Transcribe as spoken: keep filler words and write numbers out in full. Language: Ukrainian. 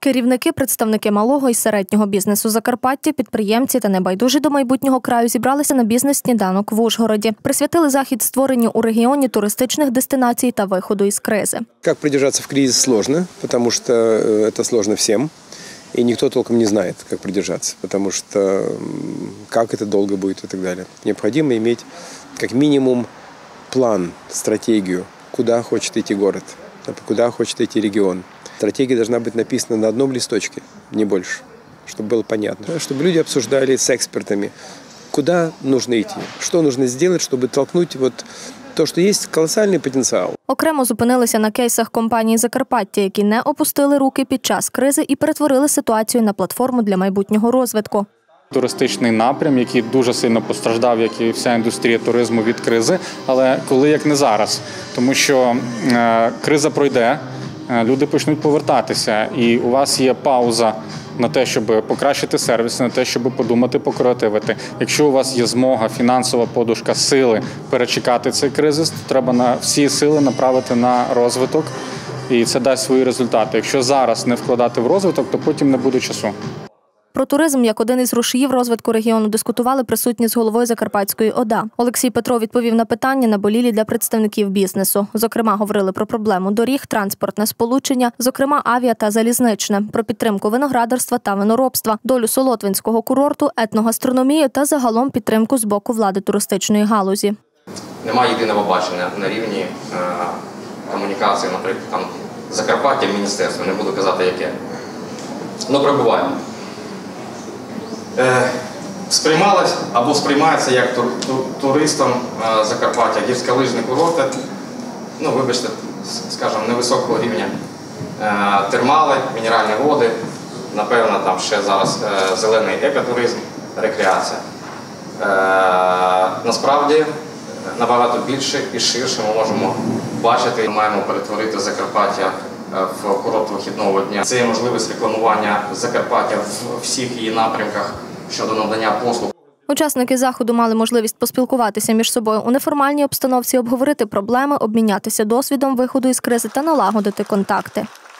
Керівники, представники малого і середнього бізнесу Закарпаття, підприємці та небайдужі до майбутнього краю зібралися на бізнес-сніданок в Ужгороді. Присвятили захід створенню у регіоні туристичних дестинацій та виходу із кризи. Как продержаться в кризис сложно, потому что это сложно всем. И никто толком не знает, как продержаться, потому что как это долго будет и так далее. Необходимо иметь как минимум план, стратегию, куда хочет идти город, куда хочет идти регион. Стратегия должна быть написана на одном листочке, не больше, чтобы было понятно. Чтобы люди обсуждали с экспертами, куда нужно идти, что нужно сделать, чтобы толкнуть вот то, що є колосальний потенціал. Окремо зупинилися на кейсах компанії «Закарпаття», які не опустили руки під час кризи і перетворили ситуацію на платформу для майбутнього розвитку. Туристичний напрям, який дуже сильно постраждав, як і вся індустрія туризму від кризи, але коли як не зараз. Тому що е, криза пройде, е, люди почнуть повертатися, і у вас є пауза на те, щоб покращити сервіс, на те, щоб подумати, покреативити. Якщо у вас є змога, фінансова подушка, сили перечекати цей кризис, то треба на всі сили направити на розвиток, і це дасть свої результати. Якщо зараз не вкладати в розвиток, то потім не буде часу. Про туризм як один із рушіїв розвитку регіону дискутували присутні з головою Закарпатської ОДА. Олексій Петров відповів на питання, наболілі для представників бізнесу. Зокрема, говорили про проблему доріг, транспортне сполучення, зокрема авіа та залізничне, про підтримку виноградарства та виноробства, долю солотвинського курорту, етногастрономію та загалом підтримку з боку влади туристичної галузі. Немає єдиного бачення на рівні е, комунікації, наприклад, там Закарпаття, міністерство, не буду казати яке. Ну, прибуваємо. Е, сприймалось або сприймається як тур, тур, туристам е, Закарпаття гірськолижні курорти, ну, вибачте, скажімо, невисокого рівня, е, термали, мінеральні води, напевно, там ще зараз е, зелений екотуризм, рекреація. Е, насправді, набагато більше і ширше ми можемо бачити, ми маємо перетворити Закарпаття в курорт вихідного дня. Це є можливість рекламування Закарпаття в всіх її напрямках щодо надання послуг. Учасники заходу мали можливість поспілкуватися між собою у неформальній обстановці, обговорити проблеми, обмінятися досвідом виходу із кризи та налагодити контакти.